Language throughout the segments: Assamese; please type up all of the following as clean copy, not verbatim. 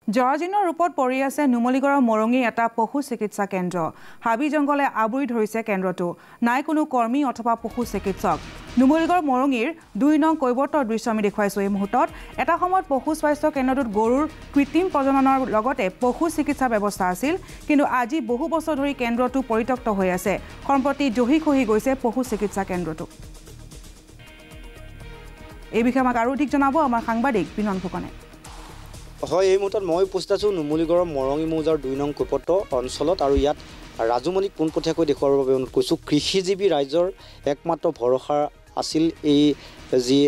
জৰাজীৰ্ণ ৰূপত পৰি আছে নুমলীগড়ৰ মৰঙী এটা পশু চিকিৎসা কেন্দ্ৰ। হাবি জংগলে আবৰি ধৰিছে কেন্দ্ৰটো। নাই কোনো কৰ্মী অথবা পশু চিকিৎসক। নুমলীগড় মৰঙীৰ ২ নং কৈৱৰ্তৰ দৃশ্য আমি দেখুৱাইছো এই মুহূৰ্তত। এটা সময়ত পশু স্বাস্থ্য কেন্দ্ৰটোত গৰুৰ কৃত্ৰিম প্ৰজননৰ লগতে পশু চিকিৎসা ব্যৱস্থা আছিল, কিন্তু আজি বহু বছৰ ধৰি কেন্দ্ৰটো পৰিত্যক্ত হৈ আছে। সম্প্ৰতি জহি খহি গৈছে পশু চিকিৎসা কেন্দ্ৰটো। এই বিষয়ে আমাক আৰু অধিক জনাব আমাৰ সাংবাদিক বিনন ফুকনে। হয়, এই মুহূৰ্তত মই উপস্থিত আছোঁ নুমলীগড়ৰ মৰঙী মৌজাৰ ২ নং কৈৱৰ্ত অঞ্চলত। আৰু ইয়াত ৰাজুমণিক পোনপটীয়াকৈ দেখুৱাৰ বাবে অনুৰোধ কৰিছোঁ। কৃষিজীৱী ৰাইজৰ একমাত্ৰ ভৰসা আছিল এই যি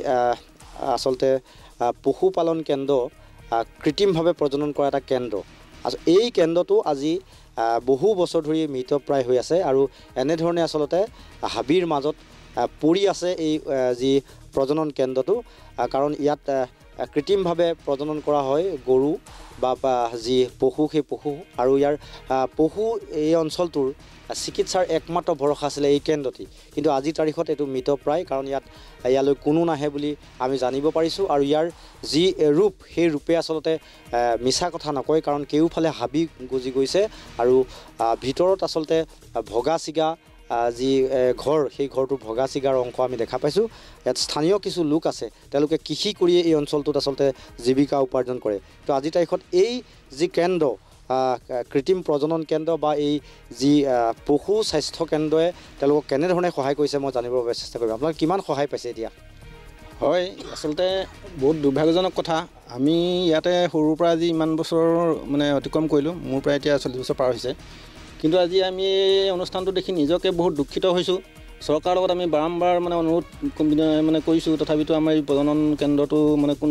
আচলতে পশুপালন কেন্দ্ৰ, কৃত্ৰিমভাৱে প্ৰজনন কৰা এটা কেন্দ্ৰ। এই কেন্দ্ৰটো আজি বহু বছৰ ধৰি মৃতপ্ৰায় হৈ আছে আৰু এনেধৰণে আচলতে হাবিৰ মাজত পৰি আছে এই যি প্ৰজনন কেন্দ্ৰটো। কাৰণ ইয়াত কৃত্ৰিমভাৱে প্ৰজনন কৰা হয় গৰু বা যি পশু, সেই পশু। আৰু ইয়াৰ পশু এই অঞ্চলটোৰ চিকিৎসাৰ একমাত্ৰ ভৰসা আছিলে এই কেন্দ্ৰটি, কিন্তু আজিৰ তাৰিখত এইটো মৃতপ্ৰায়। কাৰণ ইয়ালৈ কোনো নাহে বুলি আমি জানিব পাৰিছোঁ। আৰু ইয়াৰ যি ৰূপ, সেই ৰূপে আচলতে মিছা কথা নকয়, কাৰণ কেওফালে হাবি গজি গৈছে আৰু ভিতৰত আচলতে ভগা ছিগা যি ঘৰ, সেই ঘৰটোৰ ভগা ছিগাৰ অংশ আমি দেখা পাইছোঁ। ইয়াত স্থানীয় কিছু লোক আছে, তেওঁলোকে কৃষি কৰিয়ে এই অঞ্চলটোত আচলতে জীৱিকা উপাৰ্জন কৰে। তো আজিৰ তাৰিখত এই যি কেন্দ্ৰ, কৃত্ৰিম প্ৰজনন কেন্দ্ৰ বা এই যি পশু স্বাস্থ্য কেন্দ্ৰই তেওঁলোকক কেনেধৰণে সহায় কৰিছে মই জানিবৰ বাবে চেষ্টা কৰিম। আপোনালোকে কিমান সহায় পাইছে এতিয়া? হয়, আচলতে বহুত দুৰ্ভাগ্যজনক কথা। আমি ইয়াতে সৰুৰ পৰা আজি ইমান বছৰ অতিক্ৰম কৰিলোঁ। মোৰ প্ৰায় এতিয়া 40 বছৰ পাৰ হৈছে। কিন্তু আজি আমি এই অনুষ্ঠানটো দেখি নিজকে বহুত দুখিত হৈছোঁ। চৰকাৰৰ লগত আমি বাৰম্বাৰ অনুৰোধ কৰিছোঁ, তথাপিতো আমাৰ এই প্ৰজনন কেন্দ্ৰটো কোনো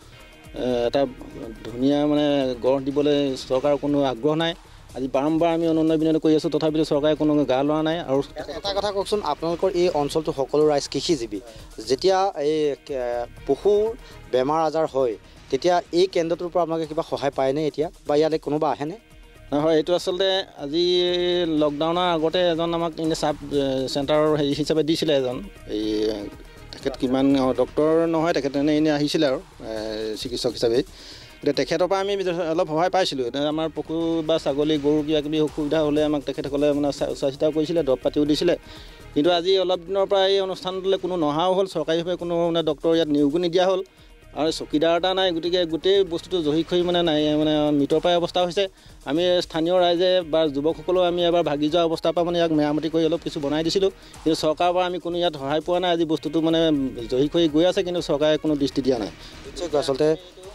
এটা ধুনীয়া গঢ় দিবলৈ চৰকাৰৰ কোনো আগ্ৰহ নাই। আজি বাৰম্বাৰ আমি অনুনয় বিনয় কৰি আছোঁ, তথাপিতো চৰকাৰে কোনো গা লোৱা নাই। আৰু এটা কথা কওকচোন, আপোনালোকৰ এই অঞ্চলটো সকলো ৰাইজ কৃষিজীৱী। যেতিয়া এই পশুৰ বেমাৰ আজাৰ হয়, তেতিয়া এই কেন্দ্ৰটোৰ পৰা আপোনালোকে কিবা সহায় পায়নে এতিয়া, বা ইয়ালৈ কোনোবা আহেনে? হয়, এইটো আচলতে আজি লকডাউনৰ আগতে এজন আমাক এনে চাব চেণ্টাৰৰ হেৰি হিচাপে দিছিলে এজন। এই তেখেত কিমান ডক্টৰ নহয়, তেখেতে এনেই আহিছিলে আৰু চিকিৎসক হিচাপে। এতিয়া তেখেতৰ পৰা আমি অলপ সহায় পাইছিলোঁ। এতিয়া আমাৰ পশু বা ছাগলী, গৰু কিবা কিবি অসুবিধা হ'লে আমাক তেখেতসকলে চোৱা চিতাও কৰিছিলে, দৰৱ পাতিও দিছিলে। কিন্তু আজি অলপ দিনৰ পৰা এই অনুষ্ঠানটোলৈ কোনো নহাও হ'ল, চৰকাৰীভাৱে কোনো ডক্টৰ ইয়াত নিয়োগো নিদিয়া হ'ল। আৰু চকীদাৰ এটা নাই, গতিকে গোটেই বস্তুটো জহি খহি নাই মৃতপ্ৰায় অৱস্থা হৈছে। আমি স্থানীয় ৰাইজে বা যুৱকসকলেও আমি এবাৰ ভাগি যোৱা অৱস্থাৰ পৰা ইয়াক মেৰামতি কৰি অলপ কিছু বনাই দিছিলোঁ, কিন্তু চৰকাৰৰ পৰা আমি কোনো ইয়াত সহায় পোৱা নাই। আজি বস্তুটো জহি খহি গৈ আছে, কিন্তু চৰকাৰে কোনো দৃষ্টি দিয়া নাই। আচলতে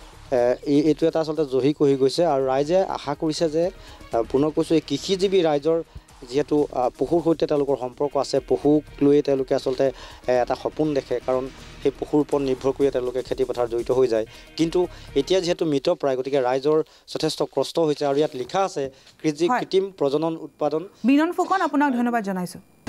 এইটো এটা আচলতে জহি কহি গৈছে আৰু ৰাইজে আশা কৰিছে যে, পুনৰ কৈছোঁ, এই কৃষিজীৱী ৰাইজৰ যিহেতু পশুৰ সৈতে তেওঁলোকৰ সম্পৰ্ক আছে, পশুক লৈয়ে তেওঁলোকে আচলতে এটা সপোন দেখে, কাৰণ সেই পশুৰ ওপৰত নিৰ্ভৰ কৰিয়ে তেওঁলোকে খেতি পথাৰ জড়িত হৈ যায়। কিন্তু এতিয়া যিহেতু মৃতপ্ৰায়, গতিকে ৰাইজৰ যথেষ্ট কষ্ট হৈছে। আৰু ইয়াত লিখা আছে কৃত্ৰিম প্ৰজনন উৎপাদন। বিনন ফুকন, আপোনাক ধন্যবাদ জনাইছোঁ।